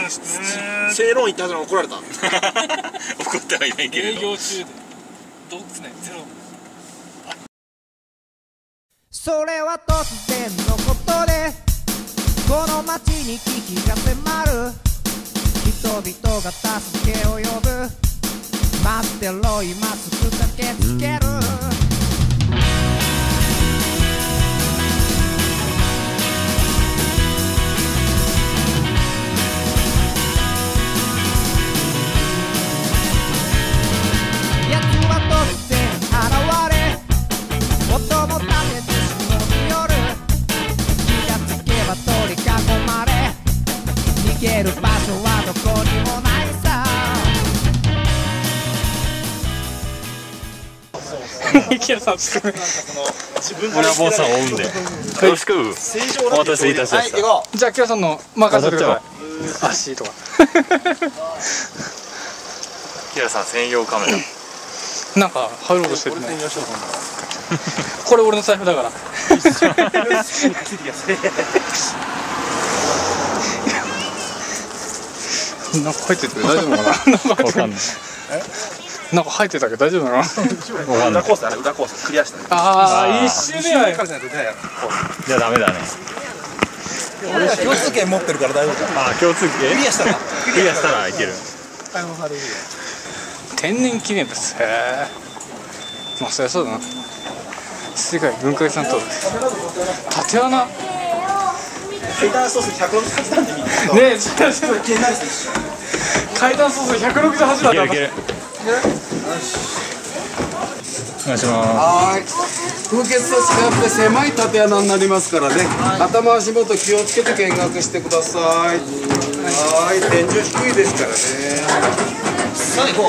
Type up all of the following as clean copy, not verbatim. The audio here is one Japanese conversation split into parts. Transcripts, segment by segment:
正論言ったはずなの怒られた。 怒ってはいないけれど。 営業中で洞窟内ゼロ。 それは突然のことでこの街に危機が迫る。人々が助けを呼ぶ。待ってろ今すぐ駆けつける。奴は突然現れ音も立てて忍び寄る。気がつけば取り囲まれ逃げる場所はどこにもないさ。 池谷さんちょっと俺はボンさんを追うんで。よろしく。お待たせいたしました。 じゃあ池谷さんの任せてください。足とかキラさん専用カメラ。 なんか入ろうとしてるね。これ俺の財布だからなんか入ってて大丈夫なのかな。 わかんない。 なんか入ってたけど大丈夫なのかな。 裏コースだね、裏コースクリアしたね。 ああ一周目はじゃあダメだね。 共通券持ってるから大丈夫だ。 あ、共通系。 クリアしたらクリアしたらいける。 天然記念物。へえ。まあそりゃそうだな。世界文化遺産登録。縦穴。 階段ソース168段で見るとねえ、ちょっと気になるし。 階段操作168だった。 いける。お願いしまはい、風穴と違って狭い縦穴になりますからね、頭足元気をつけて見学してください。はい、天井低いですからね。 最後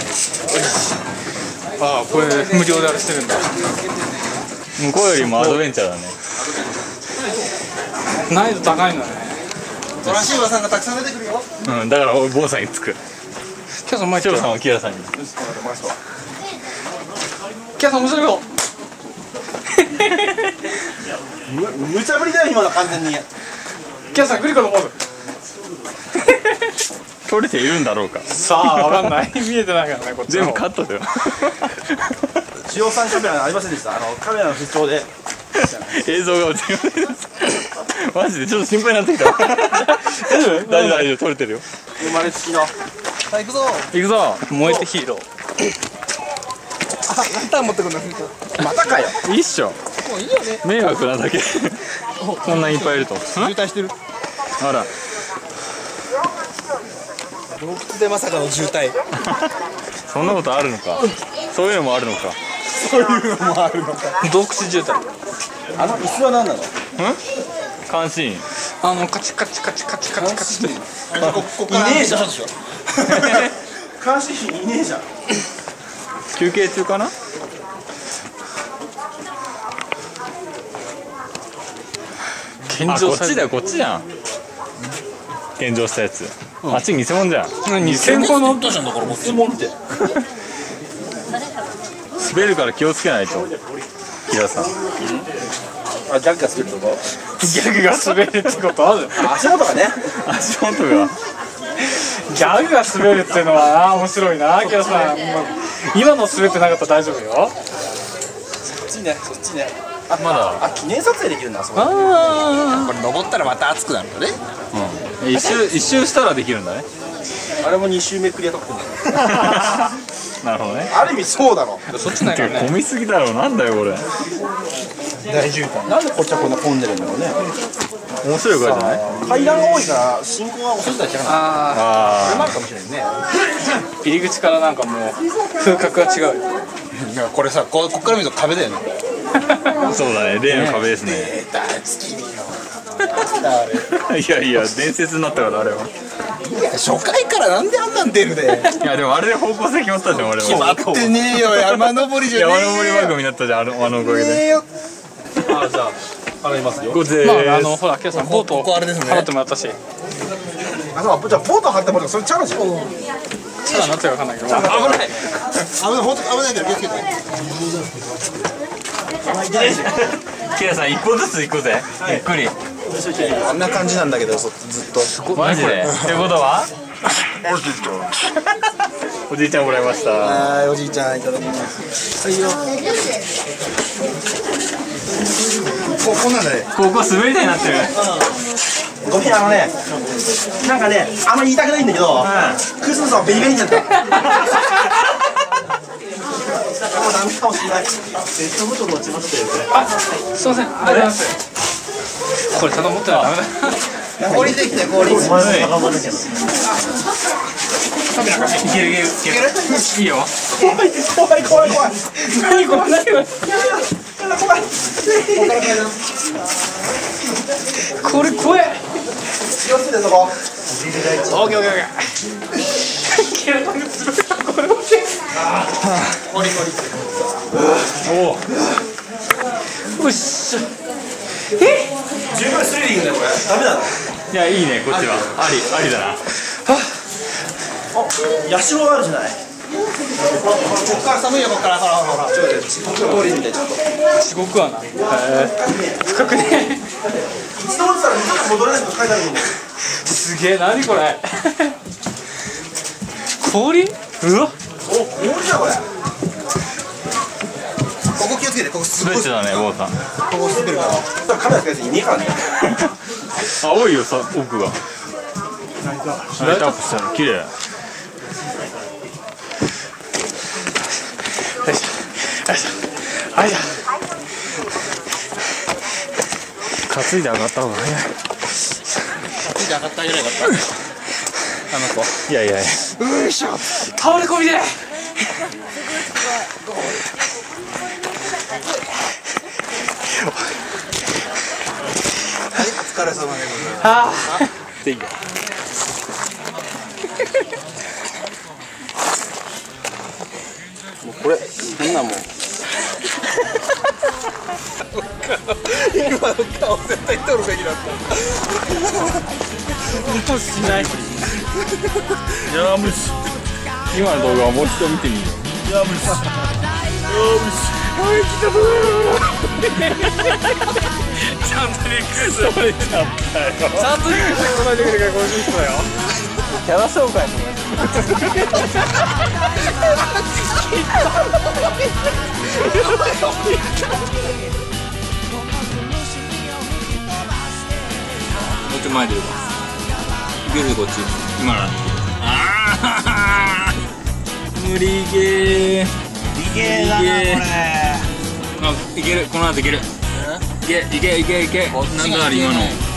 ああ、これ無料であれしてるんだ。 す。向こうよりもアドベンチャーだね。 難易度高いんだね。 トランシーバーさんがたくさん出てくるよ。 うん、だから俺ボンさんにつく。 キャさん前チョウさんはキラさんに。 キャさん面白いよ。 無茶ぶりだよ今の完全に。 キャさんグリコのポーズ。 取れているんだろうか。 さあわかんない。見えてないからねこっちの方。 全部カットだよ。 ジオさんカメラありませんでした。カメラの不調で映像が映りません。マジでちょっと心配になってきた。大丈夫大丈夫、撮れてるよ。 生まれつきの。さあ行くぞ。 行くぞ。 燃えてヒーロー。 ランタン持ってくるの。またかよ。 いいっしょ。 もういいよね。 迷惑なだけ。こんなにいっぱいいると。 渋滞してる。 あら。 洞窟でまさかの渋滞。 そんなことあるのか。そういうのもあるのか。 そういうのもあるのか。 洞窟渋滞。 あの椅子は何なの？ 監視員。 カチカチカチカチカチカチって。 いねえじゃん。監視員いねえじゃん。 休憩中かな。 献上されこっちだよ、こっちじゃん。献上したやつ。あっち偽物じゃん。 2000個のどうしたんだこれも質問って。 滑るから気をつけないと。キラさん。 あ、ギャグが滑るとこ。 ギャグが滑るってことある。 足元がね。 足元が。 ギャグが滑るっていうのはな面白いな。キャさん今の滑ってなかったら大丈夫よ。 そっちね、そっちね。 まだ。 あ、記念撮影できるんだ。そこ。これ登ったらまた熱くなるんだね。 一周したらできるんだね。 あれも2周目クリア特訓だ。 なるほどね。 ある意味そうだろ。 そっちないからね。 混みすぎだろう。なんだよこれ。 大渋滞。なんでこっちはこんな混んでるんだろうね。 面白いからじゃない。 階段が多いから進行が遅いんじゃないかな。 あそれもあるかもしれないね。 あ入り口からなんかもう風格が違うよ。 いやこれさ、こっから見ると壁だよね。 そうだね。例の壁ですね。いやいや伝説になったからあれは。 いや初回からなんであんなん出るで。 いやでもあれで方向性決まったじゃん俺は。 決まってねえよ。山登りじゃねえよ。 山登り番組になったじゃんあのおかげで。 あ、じゃあ払いますよ。 こっちでまあーす。 ほらキャさんボートここあれですね払ってもらったし。 あ、そう、じゃあボート張ってもらったらそれチャラじゃん。 さあなってるかわかんないけど。 危ない。危ない、本当危ないから気をつけて。 キラさん一歩ずつ行こうぜ。ゆっくり。 あんな感じなんだけどずっと。 マジでってことはおじいちゃんもらいました。 はい、おじいちゃんいただきます。はいよ。こんなんだね。 ここ滑り台になってる。 ごめん、なんかね、あんまり言いたくないんだけど、クスのさ、ベリベリになった。もうダメかもしれない。ペットボトル落ちましたよ、これ。 あ、すいません、ありがとうございます。これただ持ってはダメだ。 氷できて、氷。 いけるいけるいける。いいよ。 怖い怖い怖い。 何これ何これ。 怖い。 これ怖い。 気をつけてそこ。 オッケーオッケーオッケー。おっしゃ。 十分スリリングだよこれ。ダメだな。 いやいいねこっちは。ありだな。 ヤシロがあるじゃない。こっから寒いよこっからほらほら。ちょっと地獄の通りみたいちょっと。 地獄はな。深くね。 一度落ちたら二度と戻れないと書いてあると思う。 すげえ、何これ。氷？うわ。 お、氷じゃこれ。ここ気をつけて、ここすごい。 滑ってたね坊さん。 ここ滑るから。カメラつけていねえからね。 青いよさ奥が。ライトアップしたの綺麗。 よいしょよいしょよいしょ。担いで上がった方が早い。 担いで上がってあげればよかった。 あの子。いやいやいや。 よいしょ。倒れ込みで。 お疲れ様でございます。 ああ。 でいいよ。 もうこれ、変なもん。今の顔絶対撮るべきだった。 もうしない。 いや無視。今の動画をもう一度見てみよう。いや無視。 ちゃんとリクエスト。 取れちゃったよ。 ちゃんとリクエスト答えてくれるから50人だよ。 キャラ紹介ももうちょい前出るか。いけるこっち。今な。ああ。無理ゲー。 いけだなこれ。 あ、いける。この後いける。いけ。なんだあれ今の。